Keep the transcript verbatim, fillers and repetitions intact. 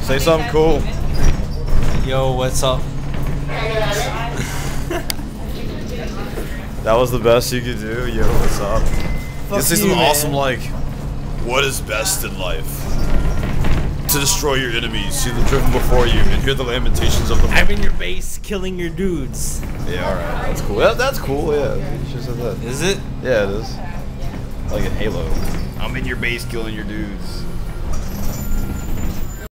Say something cool. Yo, what's up? That was the best you could do. Yo, what's up? Fuck You say you, something man. awesome like, what is best in life? To destroy your enemies, see them driven before you, and hear the lamentations of the. I'm in your base killing your dudes. Yeah, alright. That's cool. That, that's cool, yeah. You should have said that. Is it? Yeah, it is. Like in Halo. I'm in your base killing your dudes.